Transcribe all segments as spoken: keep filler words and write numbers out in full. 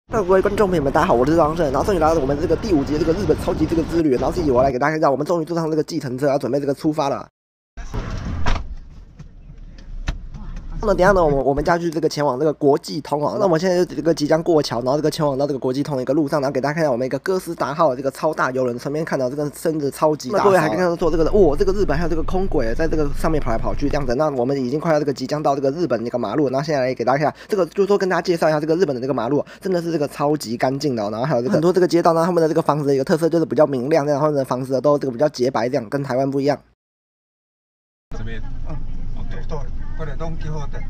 各位观众朋友们，大家好，我是张胜，然后终于来到我们这个第五集这个日本超级这个之旅，然后这集我来给大家看一下，我们终于坐上这个计程车，要准备这个出发了。那等一下呢，我们我们家去这个前往这个国际通哦。那我们现在就这个即将过桥，然后这个前往到这个国际通的一个路上，然后给大家看一下我们一个哥斯达号的这个超大游轮，顺便看到这个真的超级大。那各位还可以看到说这个哇，这个日本还有这个空轨在这个上面跑来跑去这样子。那我们已经快要这个即将到这个日本那个马路，然后现在来给大家看一下这个，就是说跟大家介绍一下这个日本的这个马路，真的是这个超级干净的、哦。然后还有这个很多这个街道呢，他们的这个房子的一个特色就是比较明亮，这样他们的房子都这个比较洁白，这样跟台湾不一样。 这边， 嗯 ，OK， 对，これドンキホーテ。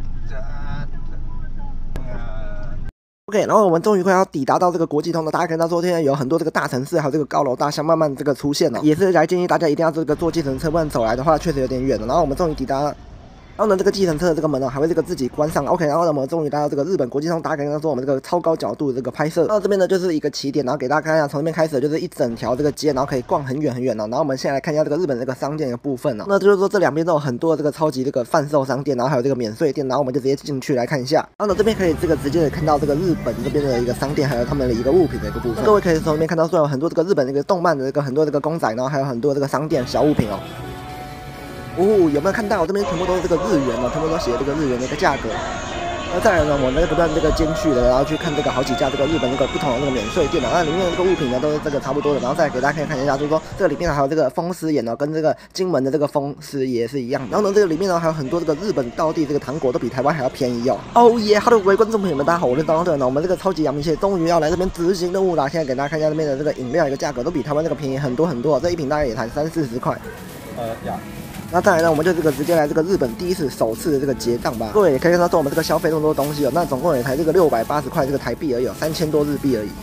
OK， 然后我们终于快要抵达到这个国际通了。大家看到说现在有很多这个大城市，还有这个高楼大厦慢慢这个出现了，也是来建议大家一定要这个坐计程车，不然走来的话确实有点远了。然后我们终于抵达。然后呢，这个计程车的这个门呢，还会这个自己关上。OK， 然后呢，我们终于来到这个日本国际通，大家可以看到说我们这个超高角度的这个拍摄。然后这边呢就是一个起点，然后给大家看一下，从这边开始就是一整条这个街，然后可以逛很远很远哦。然后我们现在来看一下这个日本这个商店的部分哦。那就是说这两边都有很多这个超级这个贩售商店，然后还有这个免税店，然后我们就直接进去来看一下。然后呢，这边可以这个直接的看到这个日本这边的一个商店，还有他们的一个物品的一个部分。各位可以从这边看到说有很多这个日本这个动漫的这个很多这个公仔，然后还有很多这个商店小物品哦。哦，有没有看到这边全部都是这个日元哦，全部都写这个日元的一个价格。那再来呢，我们不断这个间续的，然后去看这个好几家这个日本这个不同的这个免税店啊，那里面的这个物品呢都是这个差不多的。然后再给大家看一下，就是说这个里面还有这个风狮眼哦，跟这个金门的这个风狮也是一样。然后呢，这个里面呢还有很多这个日本道地这个糖果都比台湾还要便宜哦。哦耶，哈喽，各位观众朋友们，大家好，我是当当呢，我们这个超级阳明蟹终于要来这边执行任务啦。现在给大家看一下这边的这个饮料一个价格都比台湾这个便宜很多很多，这一瓶大概也才三四十块。 呃呀。 那再来呢，我们就这个直接来这个日本第一次首次的这个结账吧。各位也可以看到说我们这个消费那么多东西哦，那总共也才这个六百八十块这个台币而已，三千多日币而已。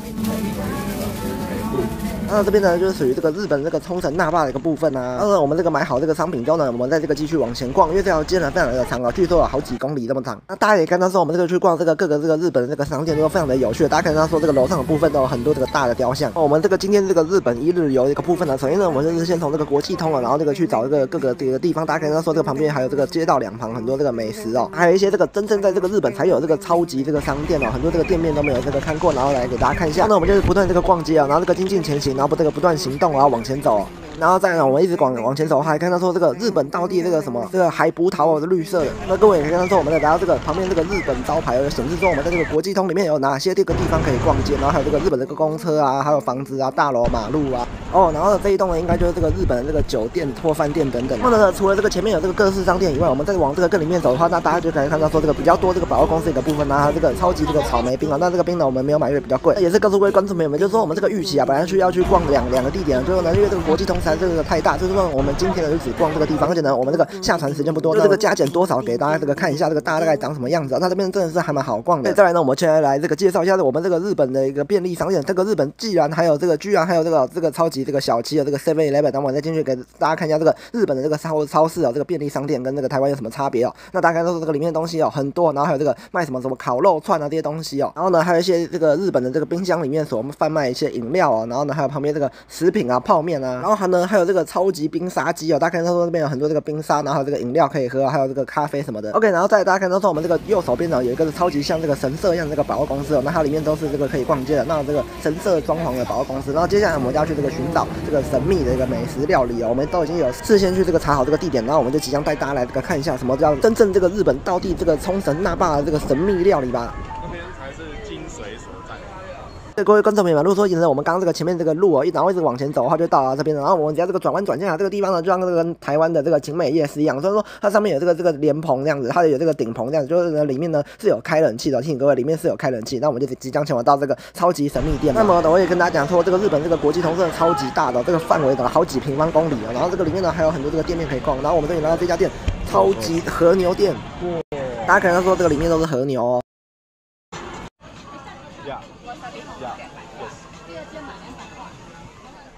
那这边呢，就是属于这个日本这个冲绳那霸的一个部分啊。然后呢，我们这个买好这个商品之后呢，我们再这个继续往前逛，因为这条街呢非常的长啊，据说有好几公里这么长。那大家也看到说，我们这个去逛这个各个这个日本的这个商店都非常的有趣。大家看到说这个楼上的部分都有很多这个大的雕像。我们这个今天这个日本一日游的一个部分呢，首先呢，我们就是先从这个国际通了，然后这个去找这个各个这个地方。大家看到说这个旁边还有这个街道两旁很多这个美食哦，还有一些这个真正在这个日本才有这个超级这个商店哦，很多这个店面都没有这个看过，然后来给大家看一下。那我们就是不断这个逛街啊，然后这个精进前行，然后不这个不断行动。然后往前走，然后再呢，我们一直往往前走，还看到说这个日本道地这个什么这个海葡萄哦，是绿色的。那各位也可以看到说，我们来到这个旁边这个日本招牌有显示说我们在这个国际通里面有哪些这个地方可以逛街，然后还有这个日本这个公车啊，还有房子啊、大楼、马路啊。哦，然后这一栋呢，应该就是这个日本的这个酒店或饭店等等。那么呢，除了这个前面有这个各式商店以外，我们再往这个更里面走的话，那大家就可以看到说这个比较多这个百货公司一个部分啊，这个超级这个草莓冰啊，那这个冰呢我们没有买，因为比较贵。也是告诉各位观众朋友们，就是说我们这个预期啊，本来去要去逛两两个地点，最后呢，因为这个国际通实在这个太大，就是说我们今天呢就只逛这个地方，而且呢，我们这个下船时间不多，就这个加减多少给大家这个看一下这个大概长什么样子、啊。那这边真的是还蛮好逛的。再来呢，我们现在来这个介绍一下我们这个日本的一个便利商店。这个日本既然还有这个，居然还有这个这个超级这个小七的这个 seven eleven， 那我们再进去给大家看一下这个日本的这个超超市哦，这个便利商店跟这个台湾有什么差别哦？那大家看到这个里面的东西哦很多，然后还有这个卖什么什么烤肉串啊这些东西哦，然后呢还有一些这个日本的这个冰箱里面所贩卖一些饮料哦，然后呢还有旁边这个食品啊泡面啊，然后还呢还有这个超级冰沙机哦，大家看到说这边有很多这个冰沙，然后还有这个饮料可以喝，还有这个咖啡什么的。OK， 然后再大家看到说我们这个右手边呢有一个是超级像这个神社一样的这个百货公司哦，那它里面都是这个可以逛街的，那这个神社装潢的百货公司。然后接下来我们就要去这个寻找这个神秘的一个美食料理哦，我们都已经有事先去这个查好这个地点，然后我们就即将带大家来这个看一下什么叫真正这个日本道地这个冲绳那霸的这个神秘料理吧。 那边才是精髓所在。 对各位观众朋友们，如果说沿着我们刚刚这个前面这个路哦，一然后一直往前走的话，就到了这边了。然后我们只要这个转弯转进来这个地方呢，就像这个跟台湾的这个景美夜市一样，所以说它上面有这个这个莲蓬这样子，它有这个顶棚这样子，就是呢里面呢是有开冷气的，提醒各位里面是有开冷气。那我们就即将前往到这个超级神秘店。那么呢，我也跟大家讲说，这个日本这个国际通真的超级大的，这个范围的好几平方公里哦。然后这个里面呢还有很多这个店面可以逛。然后我们这里来到这家店，超级和牛店，大家可能说这个里面都是和牛哦。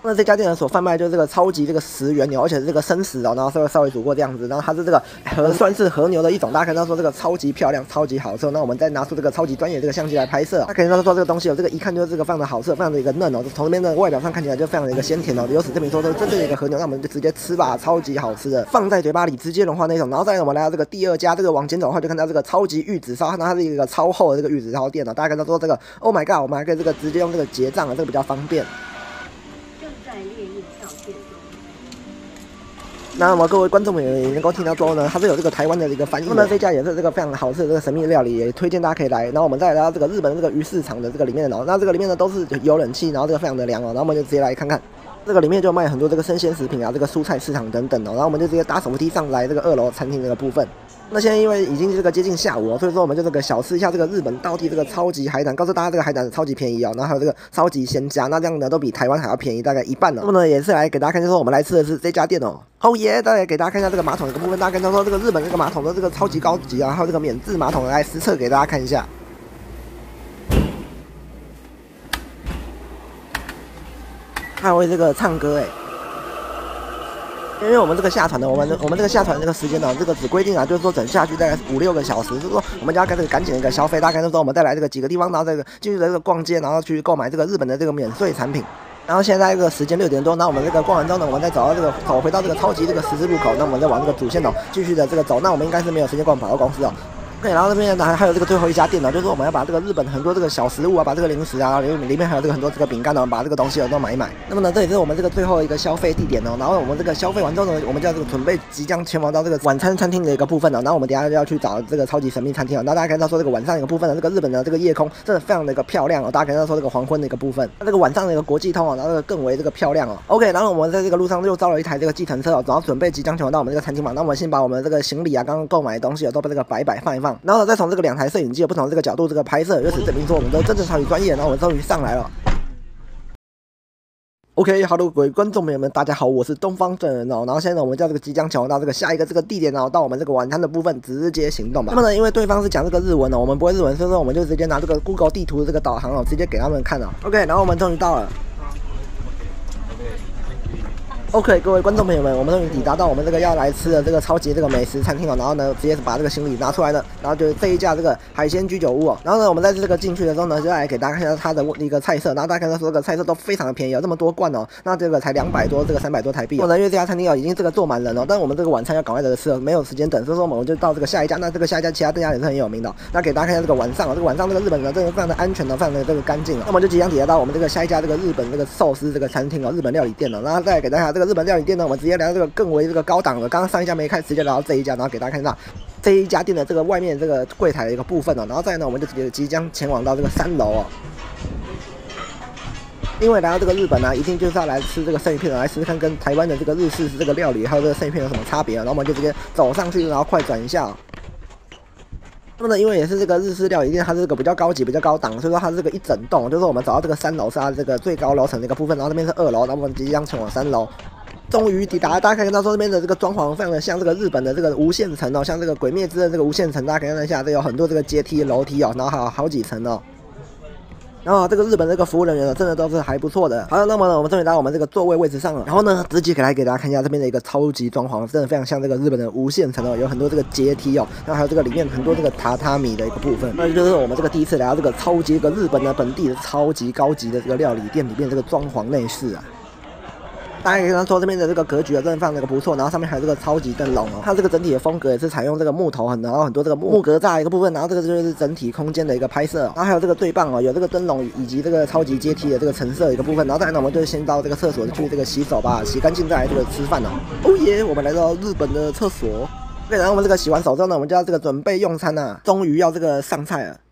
那这家店呢所贩卖就是这个超级这个食原牛，而且是这个生食哦，然后稍微稍微煮过这样子，然后它是这个和算是和牛的一种，大家看到说这个超级漂亮，超级好吃。那我们再拿出这个超级专业这个相机来拍摄，大家可以看到说这个东西有这个一看就是这个非常的好吃，非常的一个嫩哦，从这边的外表上看起来就非常的一个鲜甜哦，由此证明说这是真正的一个和牛，那我们就直接吃吧，超级好吃的，放在嘴巴里直接融化那种。然后再来我们来到这个第二家，这个往前走的话就看到这个超级玉子烧，那它是一个超厚的这个玉子烧店哦，大家看到说这个 Oh my god， 我们还可以这个直接用这个结账啊，这个比较方便。那么各位观众们也能够听到之后呢，它是有这个台湾的一个翻译。那么这家也是这个非常好吃的这个神秘的料理，也推荐大家可以来。然后我们再来到这个日本的这个鱼市场的这个里面哦，那这个里面呢都是有冷气，然后这个非常的凉哦。然后我们就直接来看看，这个里面就卖很多这个生鲜食品啊，这个蔬菜市场等等哦。然后我们就直接搭手扶梯上来这个二楼餐厅这个部分。那现在因为已经这个接近下午哦，所以说我们就这个小吃一下这个日本道地这个超级海胆，告诉大家这个海胆超级便宜哦，然后还有这个超级鲜虾，那这样呢都比台湾还要便宜大概一半哦。那么呢也是来给大家看，就是说我们来吃的是这家店哦。哦耶！再来给大家看一下这个马桶这个部分，大家看到说这个日本这个马桶的这个超级高级啊，还有这个免治马桶来实测给大家看一下。还会这个唱歌哎。因为我们这个下船的，我们我们这个下船这个时间呢，这个只规定啊，就是说整下去大概五六个小时，就是说我们就要开始赶紧的一个消费。大概就是说我们再来这个几个地方，然后这个继续的这个逛街，然后去购买这个日本的这个免税产品。然后现在这个时间六点多，那我们这个逛完之后呢，我们再走到这个走回到这个超级这个十字路口，那我们再往这个主线哦继续的这个走。那我们应该是没有时间逛百货公司哦。对，然后那边还还有这个最后一家店呢，就是说我们要把这个日本很多这个小食物啊，把这个零食啊，里面里面还有这个很多这个饼干呢，把这个东西都买一买。那么呢，这也是我们这个最后一个消费地点哦。然后我们这个消费完之后呢，我们就要这个准备即将前往到这个晚餐餐厅的一个部分了。然后我们等一下就要去找这个超级神秘餐厅了。那大家看到说这个晚上一个部分呢，这个日本的这个夜空真的非常的一个漂亮哦。大家看到说这个黄昏的一个部分，那这个晚上的一个国际通哦，然后这个更为这个漂亮哦。OK， 然后我们在这个路上又招了一台这个计程车哦，然后准备即将前往到我们这个餐厅嘛。那我们先把我们这个行李啊，刚刚购买的东西哦，都把这个摆摆放一放，然后呢再从这个两台摄影机有不同的这个角度这个拍摄，由此证明说我们都真正超级专业。然后我们终于上来了。OK，Hello， 各位观众朋友们，大家好，我是东方正人哦。然后现在呢，我们叫这个即将前往到这个下一个这个地点，然后到我们这个晚餐的部分直接行动吧。那么呢，因为对方是讲这个日文哦，我们不会日文，所以说我们就直接拿这个 Google 地图的这个导航哦，直接给他们看哦。OK， 然后我们终于到了。OK， 各位观众朋友们，我们终于抵达到我们这个要来吃的这个超级这个美食餐厅哦。然后呢，直接把这个行李拿出来了，然后就是这一家这个海鲜居酒屋哦。然后呢，我们在这个进去的时候呢，就来给大家看一下它的一个菜色。然后大家看到说这个菜色都非常的便宜，有这么多罐哦。那这个才两百多，这个三百多台币哦。因为这家餐厅哦已经这个坐满人了，但我们这个晚餐要赶快的吃了，没有时间等，所以说我们就到这个下一家。那这个下一家其他店家也是很有名的哦。那给大家看一下这个晚上哦，这个晚上这个日本人真的非常的安全的，非常的这个干净哦。那么就即将抵达到我们这个下一家这个日本这个寿司这个餐厅哦，日本料理店哦。然后再给大家这个日本料理店呢，我们直接来到这个更为这个高档的，刚刚上一家没开，直接来到这一家，然后给大家看到这一家店的这个外面这个柜台的一个部分哦，然后再来呢，我们就直接即将前往到这个三楼哦。因为来到这个日本呢、啊，一定就是要来吃这个生鱼片的，来试试看跟台湾的这个日式这个料理还有这个生鱼片有什么差别、啊、然后我们就直接走上去，然后快转一下、哦。那么呢，因为也是这个日式料理店，它是这个比较高级、比较高档，所以说它是这个一整栋，就是我们走到这个三楼是它这个最高楼层的一个部分，然后这边是二楼，然后我们即将前往三楼。终于抵达，大家可以看到说这边的这个装潢非常的像这个日本的这个无限城哦，像这个鬼灭之刃这个无限城，大家可以看一下，这有很多这个阶梯、楼梯哦，然后还有好几层哦。然后这个日本这个服务人员呢，真的都是还不错的。好了，那么呢，我们终于到我们这个座位位置上了。然后呢，直接给来给大家看一下这边的一个超级装潢，真的非常像这个日本的无限城哦，有很多这个阶梯哦，然后还有这个里面很多这个榻榻米的一个部分。那就是我们这个第一次来到这个超级一个日本的本地的超级高级的这个料理店里面这个装潢内饰啊。大家可以看到说这边的这个格局啊，真的非常的不错，然后上面还有这个超级灯笼哦，它这个整体的风格也是采用这个木头很，然后很多这个木格栅一个部分，然后这个就是整体空间的一个拍摄、哦，然后还有这个最棒哦，有这个灯笼以及这个超级阶梯的这个橙色一个部分，然后再来呢，我们就先到这个厕所去这个洗手吧，洗干净再来这个吃饭哦。哦耶，我们来到日本的厕所。对，然后我们这个洗完手之后呢，我们就要这个准备用餐啊，终于要这个上菜了。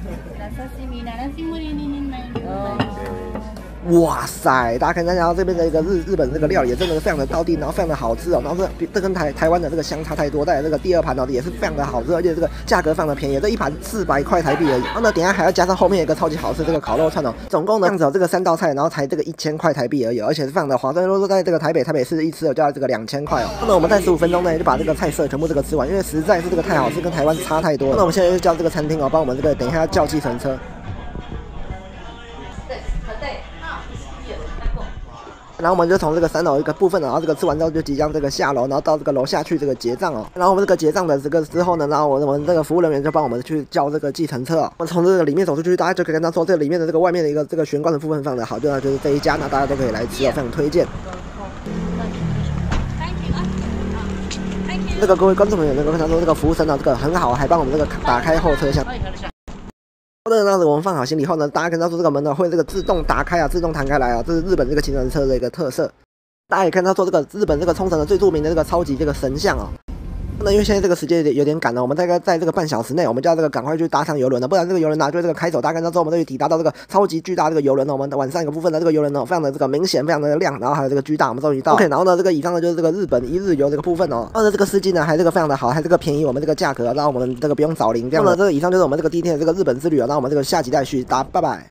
哇塞！大家看一下，这边的一个日日本这个料理真的是非常的道地，然后非常的好吃哦。然后这这跟台台湾的这个相差太多，再来这个第二盘呢也是非常的好吃，而且这个价格非常的便宜，这一盘四百块台币而已。然后呢，等一下还要加上后面一个超级好吃这个烤肉串哦，总共呢这样子有这个三道菜，然后才这个一千块台币而已，而且是非常的划算。如果说在这个台北台北市一吃就要这个两千块哦。那么我们在十五分钟内就把这个菜色全部这个吃完，因为实在是这个太好吃，跟台湾差太多了。那我们现在就叫这个餐厅哦，帮我们这个等一下要叫计程车。 然后我们就从这个三楼一个部分，然后这个吃完之后就即将这个下楼，然后到这个楼下去这个结账哦。然后我们这个结账的这个之后呢，然后我们这个服务人员就帮我们去叫这个计程车哦。我们从这个里面走出去，大家就可以跟他说，这个里面的这个外面的一个这个玄关的部分非常的好，就那就是这一家，那大家都可以来吃哦，非常推荐。这个各位观众朋友能够看到说，这个服务生呢，这个很好，还帮我们这个打开后车厢。那样子我们放好行李后呢，大家跟他说这个门呢会这个自动打开啊，自动弹开来啊，这是日本这个情人车的一个特色。大家也看他说这个日本这个冲绳的最著名的这个超级这个神像哦。那因为现在这个时间有点赶了，我们大概在这个半小时内，我们就要这个赶快去搭上游轮了，不然这个游轮呢就会这个开走。大家看到之后，我们都会抵达到这个超级巨大这个游轮呢。我们晚上一个部分的这个游轮呢，非常的这个明显，非常的亮，然后还有这个巨大，我们终于到。OK， 然后呢，这个以上呢就是这个日本一日游这个部分哦。然后呢，这个司机呢还这个非常的好，还这个便宜我们这个价格，让我们这个不用找零这样的。这个以上就是我们这个第一天的这个日本之旅哦，那我们这个下集再续，大家拜拜。